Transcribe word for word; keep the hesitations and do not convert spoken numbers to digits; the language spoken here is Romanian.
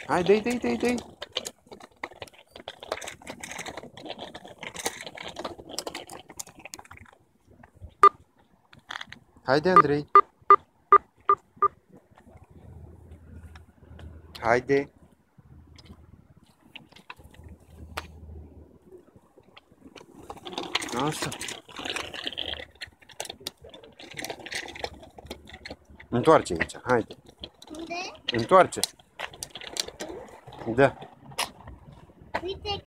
Hai, dă-i, dă-i, dă-i, dă-i. Haide, Andrei. Haide. Așa. Întoarce aici, haide. Unde? Întoarce. Da. Uite